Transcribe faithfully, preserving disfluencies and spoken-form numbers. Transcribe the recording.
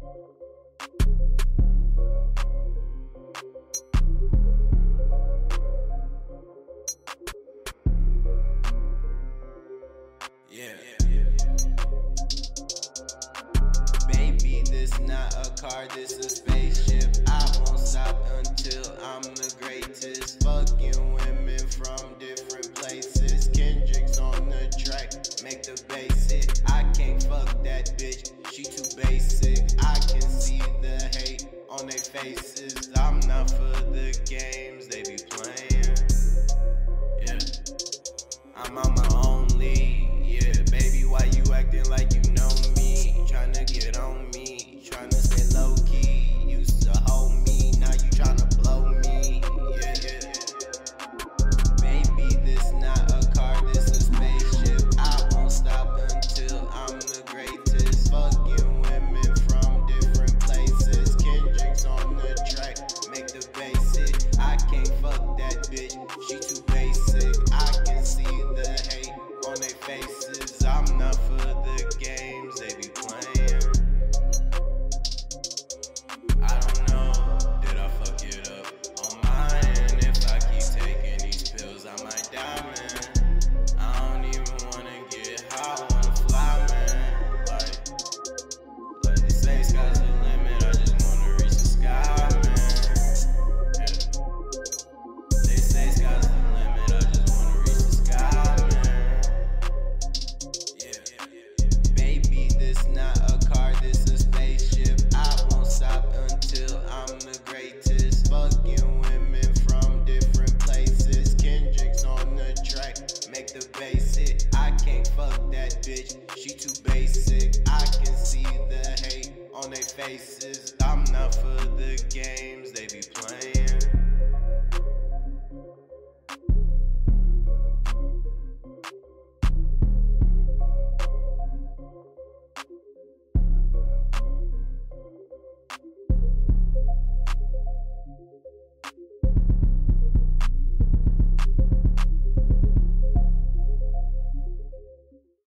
Yeah. Baby, this not a car, this a spaceship. I won't stop until I'm the greatest. Fucking women from different places. Kendrick's on the track, make the bass hit. I can't fuck that bitch, she too basic. I can see the hate on their faces. I'm not for the games they be playing. Yeah, I'm on my own league. Yeah, baby, why you acting like you know me? Tryna get on me, tryna stay low key. Used to hold me, now you tryna blow me. Yeah, yeah. Baby, this not a car, this a spaceship. I won't stop until I'm the greatest. Fucking women from different places. Kendrick's on the track, make the bass hit. I can't fuck that bitch, she too basic. I can see the hate on their faces. I'm not for the games they be playing. I don't know, did I fuck it up on my end? If I keep taking these pills, I might die, man. I don't even wanna get high, I wanna fly, man. Like, like they say, sky's the limit, I just wanna reach the sky, man. Yeah. They say sky's the limit, I just wanna reach the sky, man. Yeah. Baby, this not a car, this a spaceship. I won't stop until I'm the greatest. Fucking women from different places. Kendrick's on the track, make the bass hit. I can't fuck that bitch, she too basic. I can see the hate on their faces. I'm not for the games they be playing.